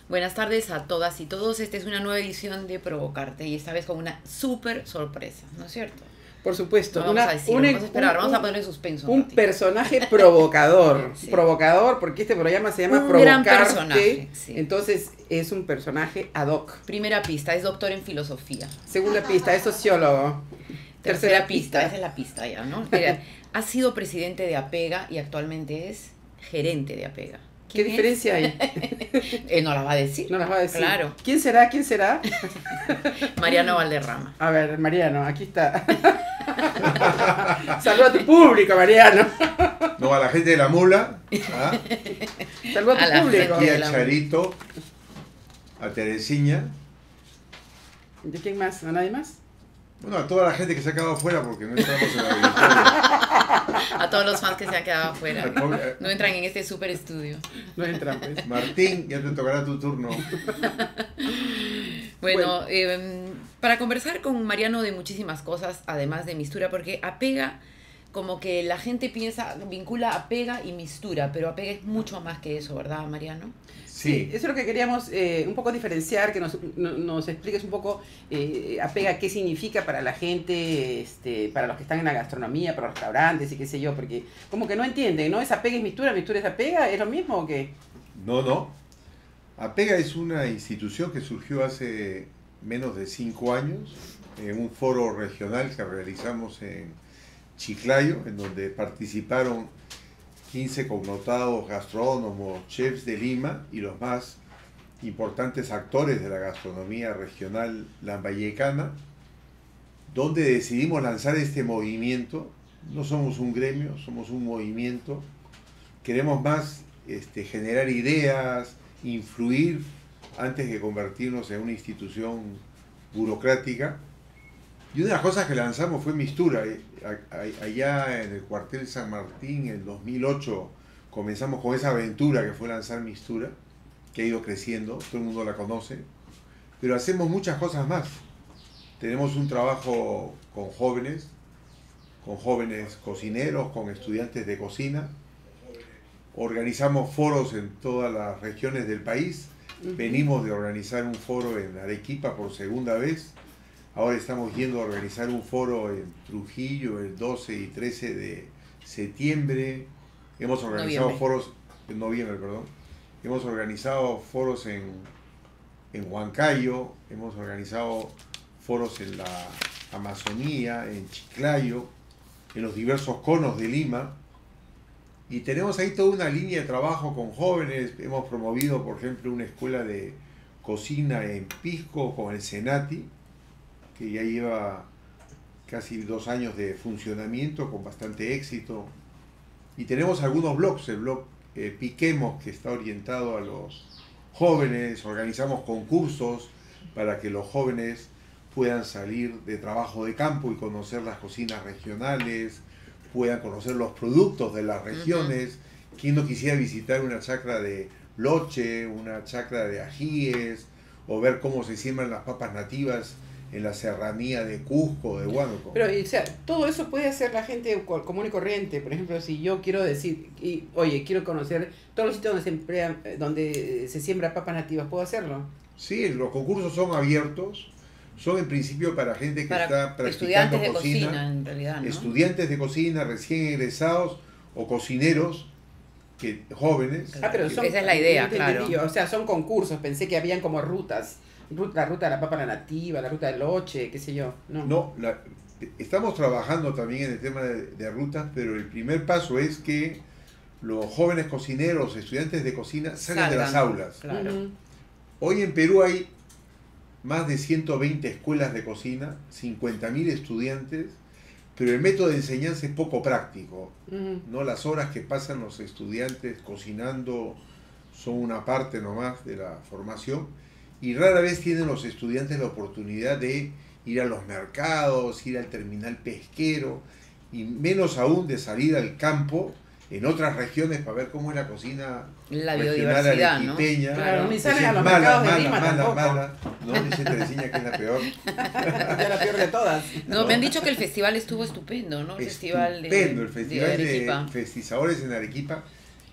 Buenas tardes a todas y todos. Esta es una nueva edición de Provocarte y esta vez con una súper sorpresa, ¿no es cierto? Por supuesto. No vamos a decir, vamos a esperar, vamos a poner en suspenso. Un personaje provocador. Sí. Provocador, porque este programa se llama Provocarte. Gran personaje, sí. Entonces es un personaje ad hoc. Primera pista, es doctor en filosofía. Segunda pista, es sociólogo. Tercera pista, esa es la pista ya, ¿no? Mira, ha sido presidente de Apega y actualmente es gerente de Apega. ¿Qué diferencia hay? No las va a decir. No las va a decir. Claro. ¿Quién será? ¿Quién será? Mariano Valderrama. A ver, Mariano, aquí está. Saluda a tu público, Mariano. No, a la gente de la mula. ¿Ah? Saluda a tu público. Y a Charito, a Teresiña. ¿De quién más? ¿A nadie más? Bueno, a toda la gente que se ha quedado afuera porque no estamos en la victoria. A todos los fans que se han quedado afuera. No entran en este super estudio. No entran, pues. Martín, ya te tocará tu turno. Bueno, para conversar con Mariano de muchísimas cosas, además de Mistura, porque Apega, como que la gente vincula Apega y Mistura, pero Apega es mucho más que eso, ¿verdad, Mariano? Sí, eso es lo que queríamos un poco diferenciar, que nos expliques un poco Apega, qué significa para la gente, para los que están en la gastronomía, para los restaurantes y qué sé yo, porque como que no entienden, ¿no? ¿Es Apega es Mistura es Apega? ¿Es lo mismo o qué? No. Apega es una institución que surgió hace menos de 5 años en un foro regional que realizamos en Chiclayo, en donde participaron 15 connotados gastrónomos, chefs de Lima y los más importantes actores de la gastronomía regional lambayecana, donde decidimos lanzar este movimiento. No somos un gremio, somos un movimiento. Queremos más generar ideas, influir antes que convertirnos en una institución burocrática. Y una de las cosas que lanzamos fue Mistura. Allá en el cuartel San Martín, en el 2008, comenzamos con esa aventura que fue lanzar Mistura, que ha ido creciendo, todo el mundo la conoce, pero hacemos muchas cosas más. Tenemos un trabajo con jóvenes cocineros, con estudiantes de cocina. Organizamos foros en todas las regiones del país. Venimos de organizar un foro en Arequipa por segunda vez. Ahora estamos yendo a organizar un foro en Trujillo el 12 y 13 de septiembre. Hemos organizado foros en noviembre, perdón. Hemos organizado foros en Huancayo, hemos organizado foros en la Amazonía, en Chiclayo, en los diversos conos de Lima. Y tenemos ahí toda una línea de trabajo con jóvenes. Hemos promovido, por ejemplo, una escuela de cocina en Pisco con el Senati, que ya lleva casi 2 años de funcionamiento con bastante éxito. Y tenemos algunos blogs, el blog Piquemos, que está orientado a los jóvenes. Organizamos concursos para que los jóvenes puedan salir de trabajo de campo y conocer las cocinas regionales, puedan conocer los productos de las regiones. ¿Quién no quisiera visitar una chacra de Loche, una chacra de ajíes, o ver cómo se siembran las papas nativas en la serranía de Cusco, de Huánuco? Pero, o sea, todo eso puede hacer la gente común y corriente. Por ejemplo, si yo quiero decir, oye, quiero conocer todos los sitios donde se siembra papas nativas, ¿puedo hacerlo? Sí, los concursos son abiertos. Son en principio para gente que está practicando estudiantes de cocina, en realidad, ¿no? Estudiantes de cocina, recién egresados o cocineros jóvenes. Pero esa es la idea, claro. O sea, son concursos. Pensé que habían como rutas. La ruta de la papa nativa, la ruta del Loche, qué sé yo. No, estamos trabajando también en el tema de rutas, pero el primer paso es que los jóvenes cocineros, estudiantes de cocina, salgan de las aulas. Claro. Hoy en Perú hay más de 120 escuelas de cocina, 50.000 estudiantes, pero el método de enseñanza es poco práctico, ¿no? Las horas que pasan los estudiantes cocinando son una parte nomás de la formación, y rara vez tienen los estudiantes la oportunidad de ir a los mercados, ir al terminal pesquero, y menos aún de salir al campo en otras regiones para ver cómo es la cocina la regional biodiversidad, arequipeña. ¿no? Claro, ni salen a los mala, mercados de mala, Lima mala, tampoco. mala. No, dice Teresiña que es la peor. Es la peor de todas. No, me han dicho que el festival estuvo estupendo, ¿no? El festival El festival de Arequipa. de Festizadores en Arequipa.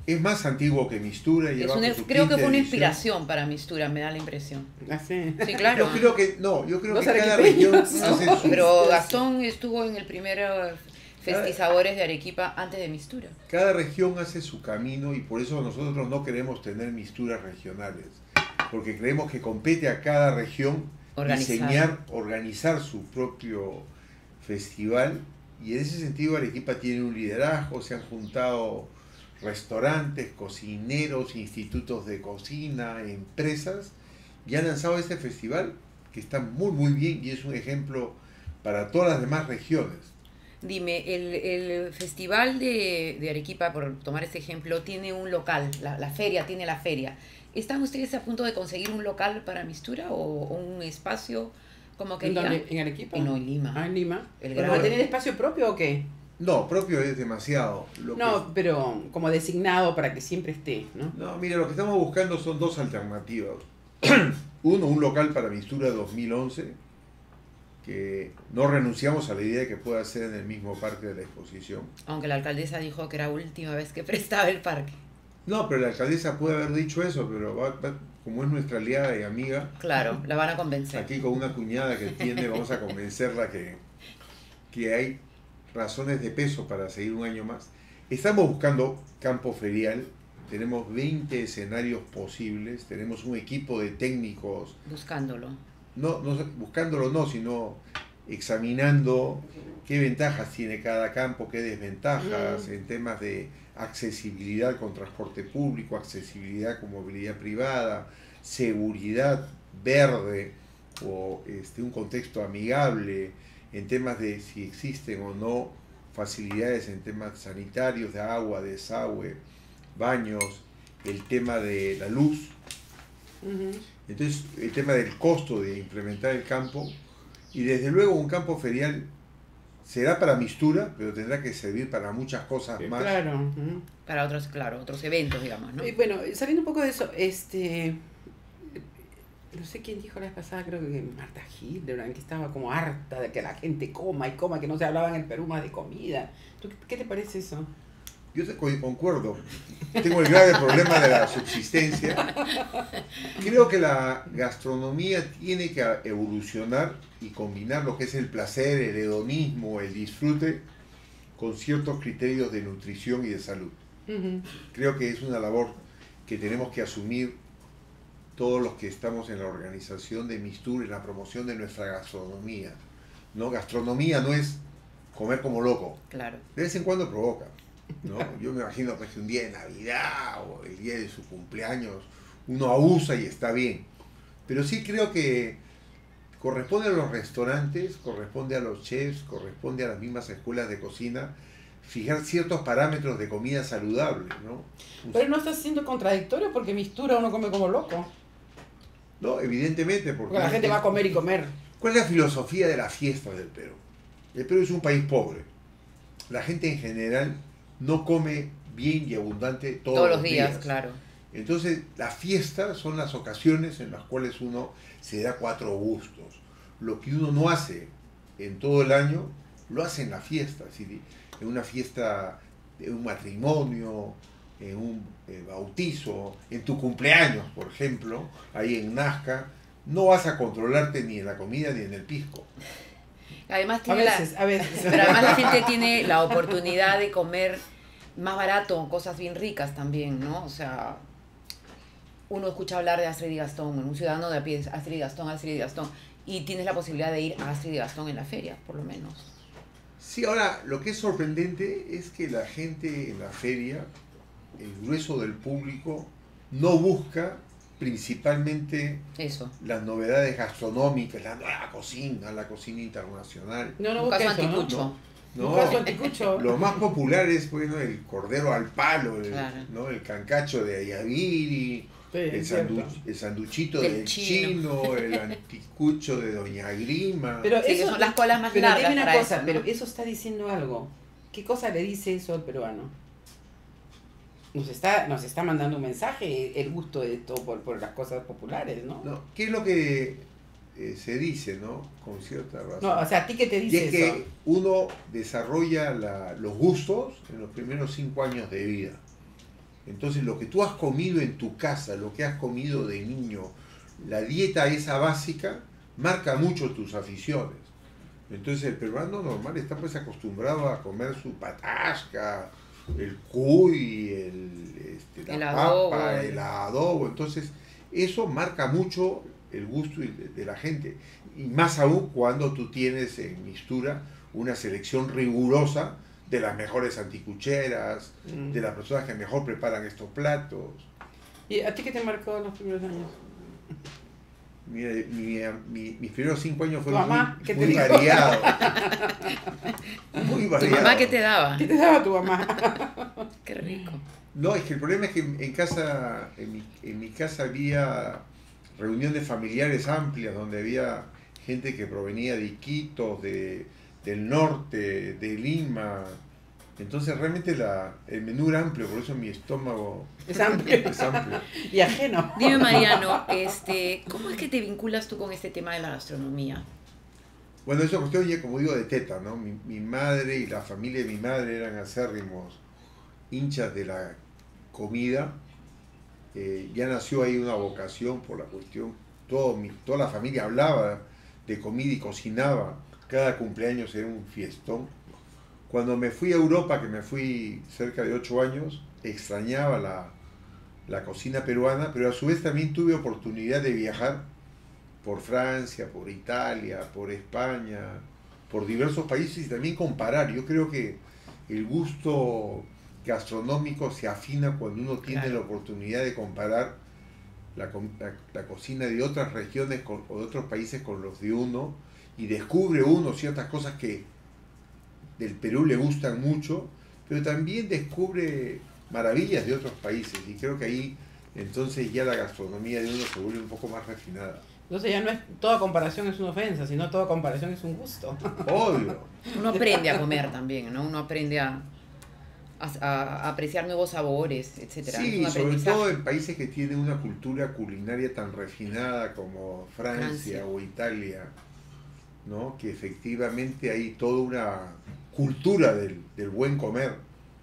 Es más antiguo que Mistura. Y Creo que fue una inspiración para Mistura, me da la impresión. ¿Ah, sí? Sí, claro. Yo creo que cada región hace su... Pero Gastón estuvo en el primer Festisabores de Arequipa antes de Mistura. Cada región hace su camino y por eso nosotros no queremos tener misturas regionales, porque creemos que compete a cada región organizar su propio festival, y en ese sentido Arequipa tiene un liderazgo. Se han juntado restaurantes, cocineros, institutos de cocina, empresas, y han lanzado este festival que está muy bien y es un ejemplo para todas las demás regiones. Dime, el festival de Arequipa, por tomar este ejemplo, tiene un local, la feria tiene la feria. ¿Están ustedes a punto de conseguir un local para Mistura o un espacio como querían? ¿En Arequipa? No, en Lima. Ah, en Lima. ¿Pero va a tener espacio propio o qué? No, propio es demasiado. Pero como designado para que siempre esté, ¿no? No, mira, lo que estamos buscando son dos alternativas. Uno, un local para Mistura 2011, que no renunciamos a la idea de que pueda ser en el mismo parque de la exposición. Aunque la alcaldesa dijo que era la última vez que prestaba el parque. No, pero la alcaldesa puede haber dicho eso, pero como es nuestra aliada y amiga... Claro, la van a convencer. Aquí con una cuñada que tiene, vamos a convencerla que hay razones de peso para seguir un año más. Estamos buscando campo ferial, tenemos 20 escenarios posibles, tenemos un equipo de técnicos... Buscándolo. Buscándolo no, sino examinando qué ventajas tiene cada campo, qué desventajas en temas de accesibilidad con transporte público, accesibilidad con movilidad privada, seguridad verde o un contexto amigable, en temas de si existen o no facilidades en temas sanitarios, de agua, desagüe, baños, el tema de la luz. Entonces, el tema del costo de implementar el campo, y desde luego un campo ferial será para Mistura, pero tendrá que servir para muchas cosas más. Claro. Para otros eventos, digamos, ¿no? Bueno, sabiendo un poco de eso, no sé quién dijo la vez pasada, creo que Marta Hildebrand, que estaba como harta de que la gente coma, que no se hablaba en el Perú más de comida. ¿Qué te parece eso? Yo concuerdo. Tengo el grave problema de la subsistencia. Creo que la gastronomía tiene que evolucionar y combinar lo que es el placer, el hedonismo, el disfrute, con ciertos criterios de nutrición y de salud. Creo que es una labor que tenemos que asumir todos los que estamos en la organización de Mistura y la promoción de nuestra gastronomía. ¿No? Gastronomía no es comer como loco. Claro. De vez en cuando provoca, ¿no? Yo me imagino que un día de Navidad o el día de su cumpleaños uno abusa y está bien. Pero sí creo que corresponde a los restaurantes, corresponde a los chefs, corresponde a las mismas escuelas de cocina fijar ciertos parámetros de comida saludable, ¿no? Pero no está siendo contradictorio porque Mistura uno come como loco. No, evidentemente, porque la gente va a comer y comer. ¿Cuál es la filosofía de las fiestas del Perú? El Perú es un país pobre. La gente en general no come bien y abundante todos los días. Claro. Entonces, las fiestas son las ocasiones en las cuales uno se da 4 gustos. Lo que uno no hace en todo el año, lo hace en la fiesta. Es decir, en una fiesta de un matrimonio, en un bautizo, en tu cumpleaños, por ejemplo, ahí en Nazca, no vas a controlarte ni en la comida ni en el pisco. Además tiene a veces. Pero además la gente tiene la oportunidad de comer más barato, cosas bien ricas también, ¿no? O sea, uno escucha hablar de Astrid y Gastón, un ciudadano de a pie, Astrid y Gastón, y tienes la posibilidad de ir a Astrid y Gastón en la feria, por lo menos. Sí, ahora, lo que es sorprendente es que la gente en la feria, el grueso del público, no busca principalmente las novedades gastronómicas, la cocina internacional. No, un caso anticucho. No, lo más popular es, bueno, el cordero al palo, ¿no? El cancacho de Ayaviri, el sanduchito del chino, el anticucho de Doña Grima. Pero sí, eso son las colas más largas. Pero dime una cosa, eso, ¿no? Pero eso está diciendo algo. ¿Qué cosa le dice eso al peruano? Nos está mandando un mensaje, el gusto de todo por las cosas populares, ¿no? No, ¿qué es lo que se dice, ¿no? Con cierta razón. No, o sea, ¿a ti qué te dice y es eso? que uno desarrolla los gustos en los primeros 5 años de vida. Entonces lo que tú has comido en tu casa, lo que has comido de niño, la dieta esa básica, marca mucho tus aficiones. Entonces el peruano normal está pues acostumbrado a comer su patasca, el cuy, la papa, el adobo. Entonces eso marca mucho el gusto de la gente. Y más aún cuando tú tienes en Mistura una selección rigurosa de las mejores anticucheras, de las personas que mejor preparan estos platos. ¿Y a ti qué te marcó en los primeros años? Mira, mis primeros 5 años fueron muy variados. Muy variados. ¿Tu mamá qué te daba? ¿Qué te daba tu mamá? Qué rico. No, es que el problema es que en mi casa había reuniones familiares amplias donde había gente que provenía de Iquitos, del norte, de Lima. Entonces realmente el menú era amplio, por eso mi estómago es amplio. Es amplio. Y ajeno. Dime, Mariano, ¿cómo es que te vinculas tú con este tema de la gastronomía? Bueno, eso cuestión ya, como digo, de teta, ¿no? Mi madre y la familia de mi madre eran acérrimos hinchas de la comida. Ya nació ahí una vocación por la cuestión. Toda la familia hablaba de comida y cocinaba. Cada cumpleaños era un fiestón. Cuando me fui a Europa, que me fui cerca de 8 años, extrañaba la cocina peruana, pero a su vez también tuve oportunidad de viajar por Francia, por Italia, por España, por diversos países y también comparar. Yo creo que el gusto gastronómico se afina cuando uno tiene la oportunidad de comparar la cocina de otras regiones o de otros países con los de uno, y descubre uno ciertas cosas que del Perú le gustan mucho, pero también descubre maravillas de otros países, y creo que ahí entonces ya la gastronomía de uno se vuelve un poco más refinada. Entonces ya no es toda comparación es una ofensa, sino toda comparación es un gusto. Obvio. Uno aprende a comer también, ¿no? Uno aprende a apreciar nuevos sabores, etcétera. Sí, sobre todo en países que tienen una cultura culinaria tan refinada como Francia o Italia, ¿no? Que efectivamente hay toda una cultura del buen comer.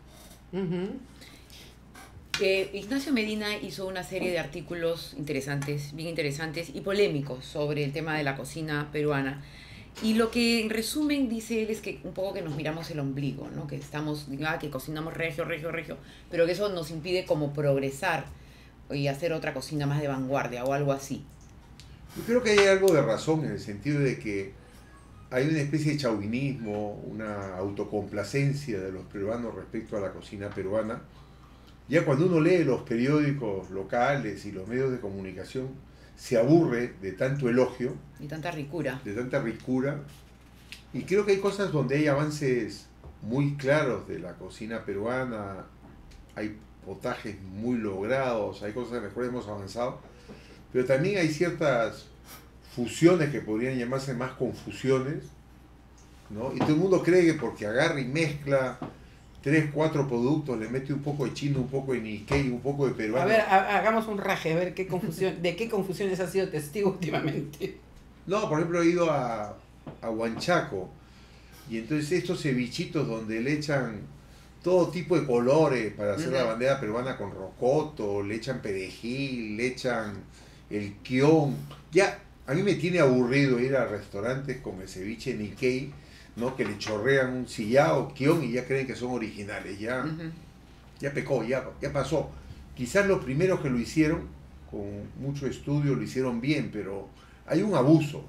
Ignacio Medina hizo una serie de artículos interesantes, bien interesantes y polémicos sobre el tema de la cocina peruana. Y lo que en resumen dice él es que un poco que nos miramos el ombligo, ¿no? Que que cocinamos regio, pero que eso nos impide como progresar y hacer otra cocina más de vanguardia o algo así. Yo creo que hay algo de razón en el sentido de que hay una especie de chauvinismo, una autocomplacencia de los peruanos respecto a la cocina peruana. Ya cuando uno lee los periódicos locales y los medios de comunicación, se aburre de tanto elogio. Y tanta ricura. De tanta ricura. Y creo que hay cosas donde hay avances muy claros de la cocina peruana, hay potajes muy logrados, hay cosas que mejor hemos avanzado, pero también hay ciertas fusiones que podrían llamarse más confusiones, ¿no? Y todo el mundo cree que porque agarra y mezcla 3, 4 productos, le mete un poco de chino, un poco de Nikkei, un poco de peruano. A ver, hagamos un raje, a ver de qué confusiones has sido testigo últimamente. No, por ejemplo, he ido a Huanchaco, y entonces estos cevichitos donde le echan todo tipo de colores para hacer la bandera peruana con rocoto, le echan perejil, le echan el kion. Ya, a mí me tiene aburrido ir a restaurantes con el ceviche Nikkei, ¿no? Que le chorrean un sillao, kion y ya creen que son originales. Ya, ya pecó, ya pasó. Quizás los primeros que lo hicieron, con mucho estudio, lo hicieron bien, pero hay un abuso.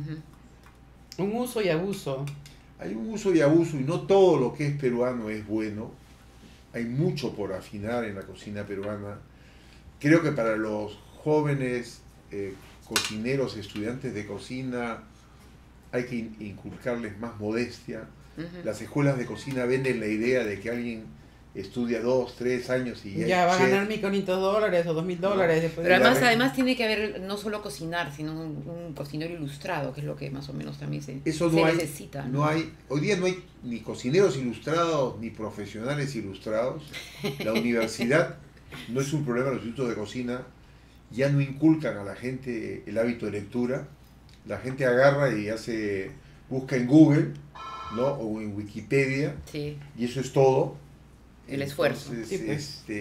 Un uso y abuso. Hay un uso y abuso, y no todo lo que es peruano es bueno. Hay mucho por afinar en la cocina peruana. Creo que para los jóvenes cocineros, estudiantes de cocina, hay que inculcarles más modestia. Las escuelas de cocina venden la idea de que alguien estudia 2, 3 años y ya va a ganar $1.500 o $2.000. No. Pero además tiene que haber no solo cocinar, sino un cocinero ilustrado, que es lo que más o menos también se necesita. Hoy día no hay ni cocineros ilustrados ni profesionales ilustrados. La universidad no es un problema, los institutos de cocina ya no inculcan a la gente el hábito de lectura. La gente agarra y busca en Google, ¿no? O en Wikipedia, sí. Y eso es todo. El esfuerzo. Entonces, sí, pues.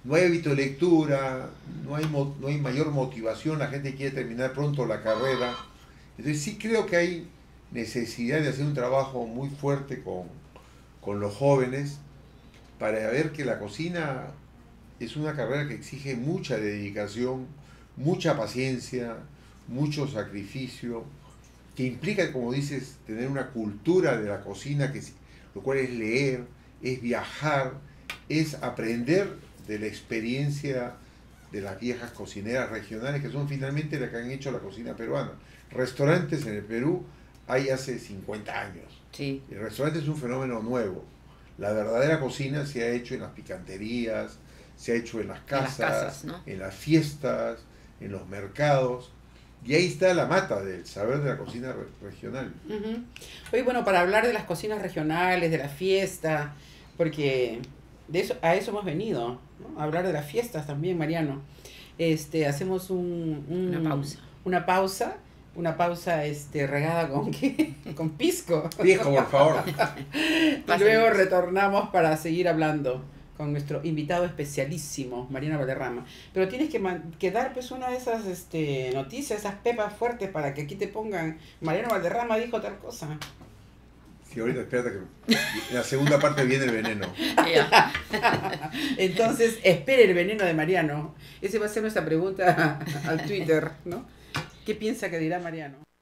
no hay hábito de lectura, no hay mayor motivación, la gente quiere terminar pronto la carrera. Entonces sí creo que hay necesidad de hacer un trabajo muy fuerte con los jóvenes para ver que la cocina es una carrera que exige mucha dedicación, mucha paciencia, mucho sacrificio, que implica, como dices, tener una cultura de la cocina, lo cual es leer, es viajar, es aprender de la experiencia de las viejas cocineras regionales, que son finalmente las que han hecho la cocina peruana. Restaurantes en el Perú hay hace 50 años. Sí. El restaurante es un fenómeno nuevo. La verdadera cocina se ha hecho en las picanterías, se ha hecho en las casas, ¿no? En las fiestas, en los mercados. Y ahí está la mata del saber de la cocina regional. Hoy, bueno, para hablar de las cocinas regionales, de la fiesta, porque a eso hemos venido, ¿no? A hablar de las fiestas también, Mariano. Hacemos una pausa regada con ¿qué? Con pisco. Viejo, por favor. Y luego retornamos para seguir hablando con nuestro invitado especialísimo, Mariano Valderrama. Pero tienes que dar pues una de esas noticias, esas pepas fuertes para que aquí te pongan, Mariano Valderrama dijo tal cosa. Sí, ahorita espérate que en la segunda parte viene el veneno. Entonces, espere el veneno de Mariano. Esa va a ser nuestra pregunta al Twitter, ¿no? ¿Qué piensa que dirá Mariano?